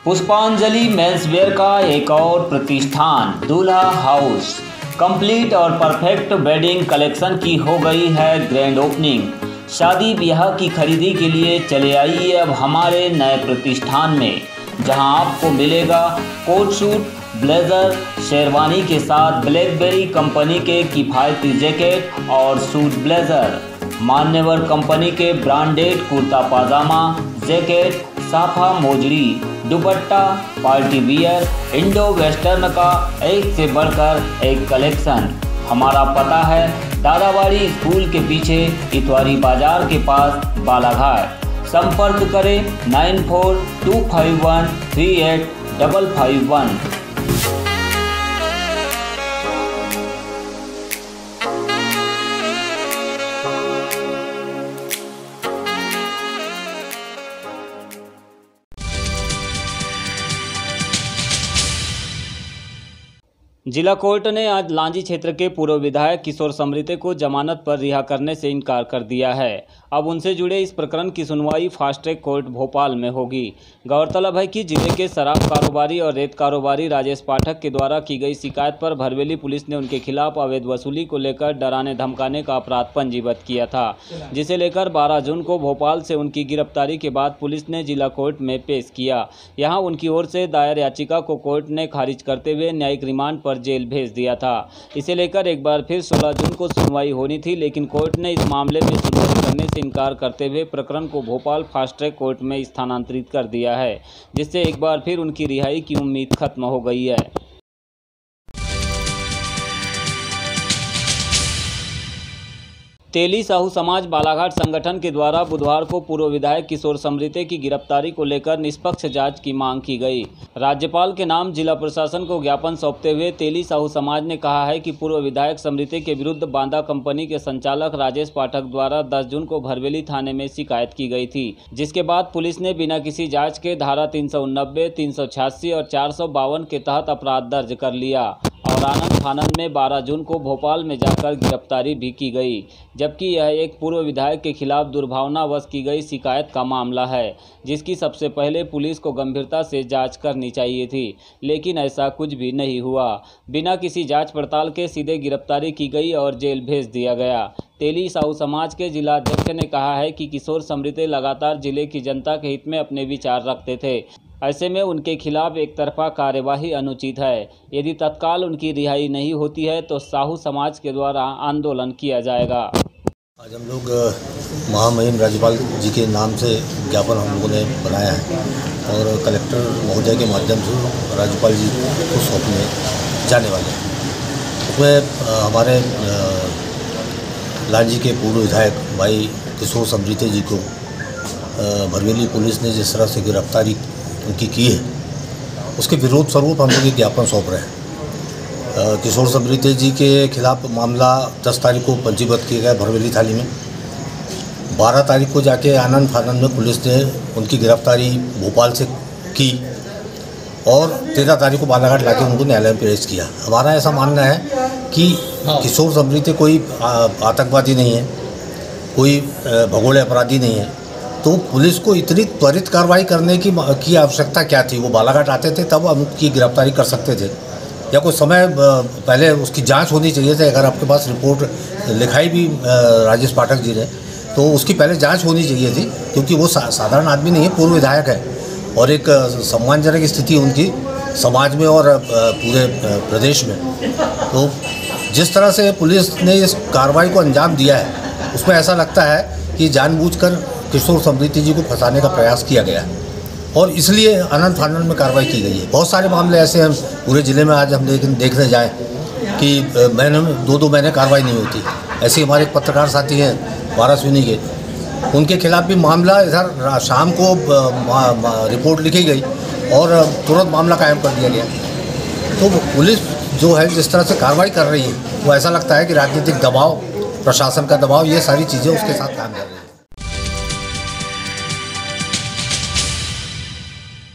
पुष्पांजलि मेंसवेयर का एक और प्रतिष्ठान दूल्हा हाउस कंप्लीट और परफेक्ट वेडिंग कलेक्शन की हो गई है ग्रैंड ओपनिंग। शादी ब्याह की खरीदी के लिए चले आइए अब हमारे नए प्रतिष्ठान में, जहां आपको मिलेगा कोट सूट, ब्लेजर, शेरवानी के साथ ब्लैकबेरी कंपनी के किफ़ायती जैकेट और सूट ब्लेजर, मान्यवर कंपनी के ब्रांडेड कुर्ता पाजामा, जैकेट, साफा मोजरी, dupatta, party wear, Indo western का एक से बढ़कर एक कलेक्शन। हमारा पता है दादाबाड़ी स्कूल के पीछे इतवारी बाजार के पास बालाघाट। संपर्क करें 9425138551। जिला कोर्ट ने आज लांजी क्षेत्र के पूर्व विधायक किशोर समृते को जमानत पर रिहा करने से इनकार कर दिया है। अब उनसे जुड़े इस प्रकरण की सुनवाई फास्ट ट्रैक कोर्ट भोपाल में होगी। गौरतलब है कि जिले के शराब कारोबारी और रेत कारोबारी राजेश पाठक के द्वारा की गई शिकायत पर भरवेली पुलिस ने उनके खिलाफ अवैध वसूली को लेकर डराने धमकाने का अपराध पंजीबद्ध किया था, जिसे लेकर 12 जून को भोपाल से उनकी गिरफ्तारी के बाद पुलिस ने जिला कोर्ट में पेश किया। यहाँ उनकी ओर से दायर याचिका को कोर्ट ने खारिज करते हुए न्यायिक रिमांड पर जेल भेज दिया था। इसे लेकर एक बार फिर 16 जून को सुनवाई होनी थी, लेकिन कोर्ट ने इस मामले में सुनवाई करने से इनकार करते हुए प्रकरण को भोपाल फास्ट ट्रैक कोर्ट में स्थानांतरित कर दिया है, जिससे एक बार फिर उनकी रिहाई की उम्मीद खत्म हो गई है। तेली साहू समाज बालाघाट संगठन के द्वारा बुधवार को पूर्व विधायक किशोर समृते की गिरफ्तारी को लेकर निष्पक्ष जांच की मांग की गई। राज्यपाल के नाम जिला प्रशासन को ज्ञापन सौंपते हुए तेली साहू समाज ने कहा है कि पूर्व विधायक समृते के विरुद्ध बांदा कंपनी के संचालक राजेश पाठक द्वारा 10 जून को भरवेली थाने में शिकायत की गई थी, जिसके बाद पुलिस ने बिना किसी जाँच के धारा 389, 386 और 452 के तहत अपराध दर्ज कर लिया और आनंद फानंद में 12 जून को भोपाल में जाकर गिरफ्तारी भी की गई, जबकि यह एक पूर्व विधायक के खिलाफ दुर्भावनावश की गई शिकायत का मामला है, जिसकी सबसे पहले पुलिस को गंभीरता से जांच करनी चाहिए थी, लेकिन ऐसा कुछ भी नहीं हुआ। बिना किसी जांच पड़ताल के सीधे गिरफ्तारी की गई और जेल भेज दिया गया। तेली साहू समाज के जिला अध्यक्ष ने कहा है कि किशोर समृते लगातार जिले की जनता के हित में अपने विचार रखते थे, ऐसे में उनके खिलाफ एक तरफा कार्यवाही अनुचित है। यदि तत्काल उनकी रिहाई नहीं होती है तो साहू समाज के द्वारा आंदोलन किया जाएगा। आज हम लोग महामहिम राज्यपाल जी के नाम से ज्ञापन हम लोगों ने बनाया है और कलेक्टर महोदय के माध्यम से राज्यपाल जी को सौंपने जाने वाले हैं। उसमें हमारे लांजी के पूर्व विधायक भाई किशोर समृते जी को भरवेली पुलिस ने जिस तरह से गिरफ्तारी उनकी की है, उसके विरोध स्वरूप हम लोग ये ज्ञापन सौंप रहे हैं। किशोर समृते जी के खिलाफ मामला 10 तारीख को पंजीबद्ध किया गया भरवेली थाने में। 12 तारीख को जाके आनंद फानंद में पुलिस ने उनकी गिरफ्तारी भोपाल से की और 13 तारीख को बालाघाट लाके उनको न्यायालय में पेश किया। हमारा ऐसा मानना है कि किशोर समृते कोई आतंकवादी नहीं है, कोई भगोड़े अपराधी नहीं है, तो पुलिस को इतनी त्वरित कार्रवाई करने की आवश्यकता क्या थी? वो बालाघाट आते थे तब हम उनकी गिरफ्तारी कर सकते थे, या कोई समय पहले उसकी जांच होनी चाहिए थी। अगर आपके पास रिपोर्ट लिखाई भी राजेश पाठक जी ने, तो उसकी पहले जांच होनी चाहिए थी, क्योंकि वो साधारण आदमी नहीं है, पूर्व विधायक है और एक सम्मानजनक स्थिति उनकी समाज में और पूरे प्रदेश में। तो जिस तरह से पुलिस ने इस कार्रवाई को अंजाम दिया है, उसमें ऐसा लगता है कि जानबूझकर किशोर समृते जी को फंसाने का प्रयास किया गया और इसलिए अनंत फानंद में कार्रवाई की गई है। बहुत सारे मामले ऐसे हैं पूरे ज़िले में, आज हम देखने जाएँ कि महीने में 2-2 महीने कार्रवाई नहीं होती। ऐसे हमारे एक पत्रकार साथी हैं वाराणसी के, उनके खिलाफ भी मामला इधर शाम को रिपोर्ट लिखी गई और तुरंत मामला कायम कर दिया गया। तो पुलिस जो है जिस तरह से कार्रवाई कर रही है, वो ऐसा लगता है कि राजनीतिक दबाव, प्रशासन का दबाव, ये सारी चीज़ें उसके साथ काम कर रही है।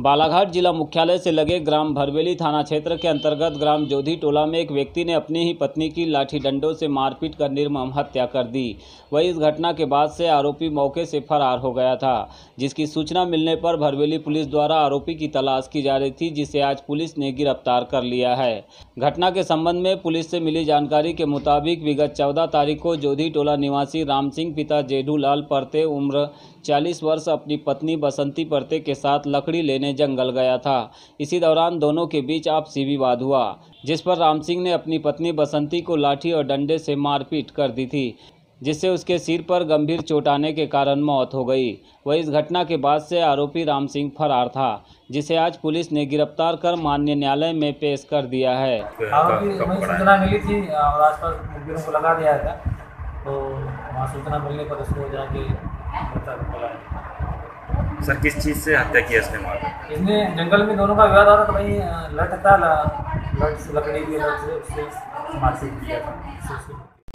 बालाघाट जिला मुख्यालय से लगे ग्राम भरवेली थाना क्षेत्र के अंतर्गत ग्राम जोधी टोला में एक व्यक्ति ने अपनी ही पत्नी की लाठी डंडों से मारपीट कर निर्मम हत्या कर दी। वहीं इस घटना के बाद से आरोपी मौके से फरार हो गया था, जिसकी सूचना मिलने पर भरवेली पुलिस द्वारा आरोपी की तलाश की जा रही थी, जिसे आज पुलिस ने गिरफ्तार कर लिया है। घटना के संबंध में पुलिस से मिली जानकारी के मुताबिक विगत 14 तारीख को जोधी टोला निवासी राम सिंह पिता जेठूलाल परते उम्र 40 वर्ष अपनी पत्नी बसंती परते के साथ लकड़ी लेने जंगल गया था। इसी दौरान दोनों के बीच आपसी विवाद हुआ, जिस पर राम सिंह ने अपनी पत्नी बसंती को लाठी और डंडे से मारपीट कर दी थी, जिससे उसके सिर पर गंभीर चोट आने के कारण मौत हो गई। वहीं इस घटना के बाद से आरोपी राम सिंह फरार था, जिसे आज पुलिस ने गिरफ्तार कर माननीय न्यायालय में पेश कर दिया है। आरोपी सूचना मिली थी और आसपास मुखबिरों को लगा दिया था, तो वहाँ सूचना मिलने पर उसको जाके सर किस चीज़ से हत्या की इसने मारा? इसने जंगल में दोनों का विवाद हो रहा था, वहीं लट था, लकड़ी की लट से उससे मारपीट किया था।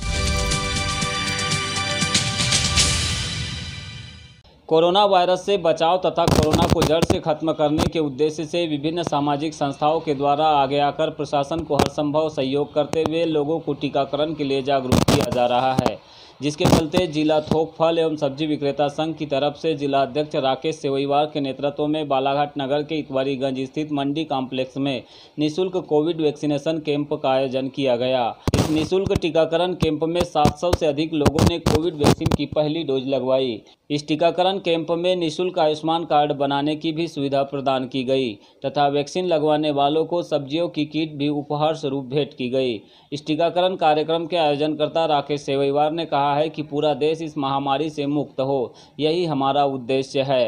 कोरोना वायरस से बचाव तथा कोरोना को जड़ से खत्म करने के उद्देश्य से विभिन्न सामाजिक संस्थाओं के द्वारा आगे आकर प्रशासन को हर संभव सहयोग करते हुए लोगों को टीकाकरण के लिए जागरूक किया जा रहा है, जिसके चलते जिला थोक फल एवं सब्जी विक्रेता संघ की तरफ से जिला अध्यक्ष राकेश सेवईवार के नेतृत्व में बालाघाट नगर के इतवारीगंज स्थित मंडी कॉम्प्लेक्स में निःशुल्क कोविड वैक्सीनेशन कैंप का आयोजन किया गया। इस निःशुल्क टीकाकरण कैंप में 700 से अधिक लोगों ने कोविड वैक्सीन की पहली डोज लगवाई। इस टीकाकरण कैंप में निःशुल्क आयुष्मान कार्ड बनाने की भी सुविधा प्रदान की गई तथा वैक्सीन लगवाने वालों को सब्जियों की किट भी उपहार स्वरूप भेंट की गई। इस टीकाकरण कार्यक्रम के आयोजनकर्ता राकेश सेवईवार ने कहा है कि पूरा देश इस महामारी से मुक्त हो, यही हमारा उद्देश्य है।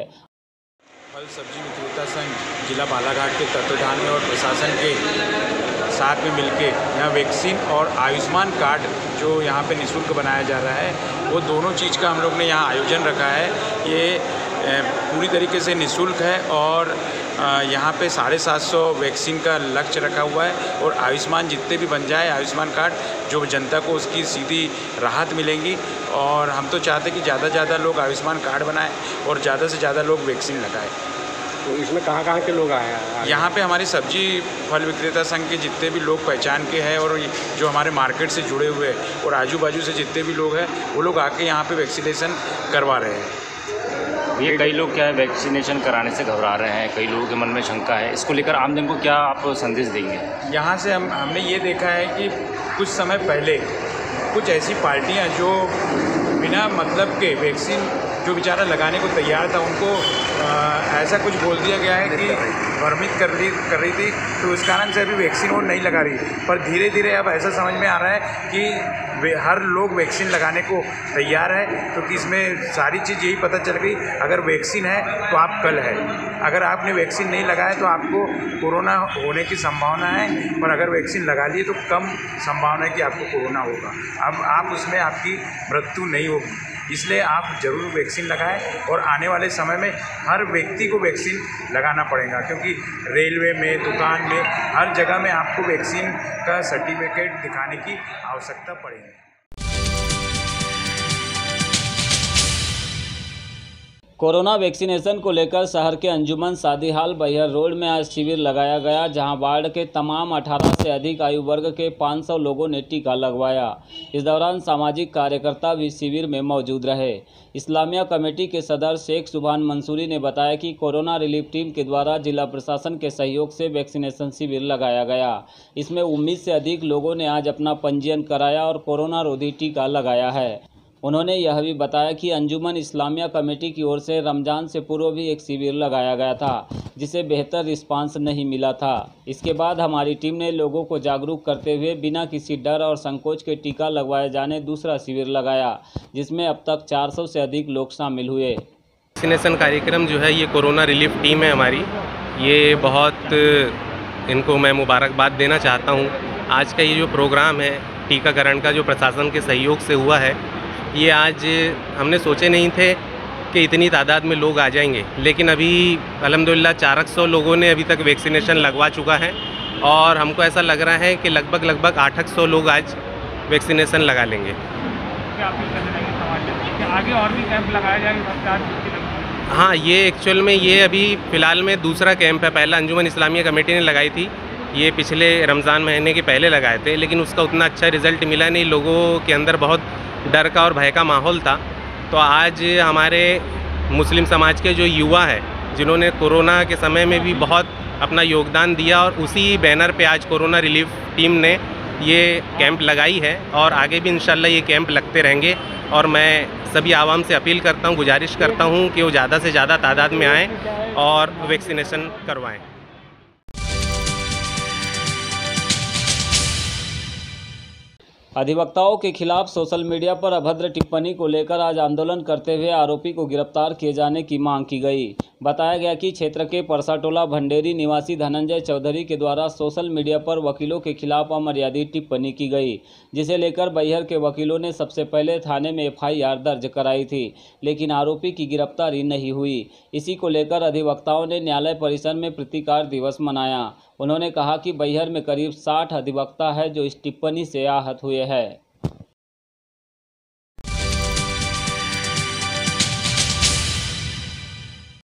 फल सब्जी विक्रेता संघ जिला बालाघाट के तत्वाधान में और प्रशासन के साथ में मिलके यहाँ वैक्सीन और आयुष्मान कार्ड जो यहाँ पे निःशुल्क बनाया जा रहा है, वो दोनों चीज़ का हम लोग ने यहाँ आयोजन रखा है। ये पूरी तरीके से निःशुल्क है और यहाँ पे 750 वैक्सीन का लक्ष्य रखा हुआ है और आयुष्मान जितने भी बन जाए आयुष्मान कार्ड, जो जनता को उसकी सीधी राहत मिलेंगी। और हम तो चाहते हैं कि ज़्यादा से ज़्यादा लोग आयुष्मान कार्ड बनाएं और ज़्यादा से ज़्यादा लोग वैक्सीन लगाएं। तो इसमें कहाँ के लोग आए हैं? यहाँ पे हमारी सब्जी फल विक्रेता संघ के जितने भी लोग पहचान के हैं और जो हमारे मार्केट से जुड़े हुए हैं और आजू बाजू से जितने भी लोग हैं, वो लोग आके यहाँ पे वैक्सीनेशन करवा रहे हैं। ये कई लोग क्या है वैक्सीनेशन कराने से घबरा रहे हैं, कई लोगों के मन में शंका है, इसको लेकर आमजन को क्या आप संदेश देंगे? यहाँ से हमने ये देखा है कि कुछ समय पहले कुछ ऐसी पार्टियाँ जो बिना मतलब के वैक्सीन जो बेचारा लगाने को तैयार था, उनको ऐसा कुछ बोल दिया गया है कि भ्रमित कर रही थी, तो इस कारण से अभी वैक्सीन वो नहीं लगा रही। पर धीरे धीरे अब ऐसा समझ में आ रहा है कि हर लोग वैक्सीन लगाने को तैयार है, क्योंकि इसमें सारी चीज़ यही पता चल गई, अगर वैक्सीन है तो आप कल है, अगर आपने वैक्सीन नहीं लगाया तो आपको कोरोना होने की संभावना है, पर अगर वैक्सीन लगा लिए तो कम संभावना है कि आपको कोरोना होगा। अब आप उसमें आपकी मृत्यु नहीं होगी, इसलिए आप ज़रूर वैक्सीन लगाएं। और आने वाले समय में हर व्यक्ति को वैक्सीन लगाना पड़ेगा, क्योंकि रेलवे में, दुकान में, हर जगह में आपको वैक्सीन का सर्टिफिकेट दिखाने की आवश्यकता पड़ेगी। कोरोना वैक्सीनेशन को लेकर शहर के अंजुमन शादी हाल बैहर रोड में आज शिविर लगाया गया, जहां वार्ड के तमाम 18 से अधिक आयु वर्ग के 500 लोगों ने टीका लगवाया। इस दौरान सामाजिक कार्यकर्ता भी शिविर में मौजूद रहे। इस्लामिया कमेटी के सदर शेख सुभान मंसूरी ने बताया कि कोरोना रिलीफ टीम के द्वारा जिला प्रशासन के सहयोग से वैक्सीनेशन शिविर लगाया गया। इसमें 19 से अधिक लोगों ने आज अपना पंजीयन कराया और कोरोना रोधी टीका लगाया है। उन्होंने यह भी बताया कि अंजुमन इस्लामिया कमेटी की ओर से रमज़ान से पूर्व भी एक शिविर लगाया गया था, जिसे बेहतर रिस्पांस नहीं मिला था। इसके बाद हमारी टीम ने लोगों को जागरूक करते हुए बिना किसी डर और संकोच के टीका लगवाए जाने दूसरा शिविर लगाया, जिसमें अब तक 400 से अधिक लोग शामिल हुए। वैक्सीनेशन कार्यक्रम जो है, ये कोरोना रिलीफ टीम है हमारी, ये बहुत इनको मैं मुबारकबाद देना चाहता हूँ। आज का ये जो प्रोग्राम है टीकाकरण का, जो प्रशासन के सहयोग से हुआ है, ये आज हमने सोचे नहीं थे कि इतनी तादाद में लोग आ जाएंगे, लेकिन अभी अल्हम्दुलिल्लाह 400 लोगों ने अभी तक वैक्सीनेशन लगवा चुका है और हमको ऐसा लग रहा है कि लगभग 800 लोग आज वैक्सीनेशन लगा लेंगे। क्या अपील करना चाहिए समाज से कि आगे और भी कैंप लगाया जाए? हाँ, ये एक्चुअल में ये अभी फ़िलहाल में दूसरा कैंप है। पहला अंजुमन इस्लामिया कमेटी ने लगाई थी, ये पिछले रमज़ान महीने के पहले लगाए थे, लेकिन उसका उतना अच्छा रिज़ल्ट मिला नहीं। लोगों के अंदर बहुत डर का और भय का माहौल था। तो आज हमारे मुस्लिम समाज के जो युवा हैं, जिन्होंने कोरोना के समय में भी बहुत अपना योगदान दिया, और उसी बैनर पे आज कोरोना रिलीफ टीम ने ये कैंप लगाई है और आगे भी इंशाल्लाह ये कैंप लगते रहेंगे। और मैं सभी आवाम से अपील करता हूँ, गुजारिश करता हूँ कि वो ज़्यादा से ज़्यादा तादाद में आएँ और वैक्सीनेशन करवाएँ। अधिवक्ताओं के खिलाफ सोशल मीडिया पर अभद्र टिप्पणी को लेकर आज आंदोलन करते हुए आरोपी को गिरफ्तार किए जाने की मांग की गई। बताया गया कि क्षेत्र के परसाटोला भंडेरी निवासी धनंजय चौधरी के द्वारा सोशल मीडिया पर वकीलों के खिलाफ अमर्यादित टिप्पणी की गई, जिसे लेकर बैहर के वकीलों ने सबसे पहले थाने में FIR दर्ज कराई थी, लेकिन आरोपी की गिरफ्तारी नहीं हुई। इसी को लेकर अधिवक्ताओं ने न्यायालय परिसर में प्रतिकार दिवस मनाया। उन्होंने कहा कि बैहर में करीब 60 अधिवक्ता है जो इस टिप्पणी से आहत हुए हैं।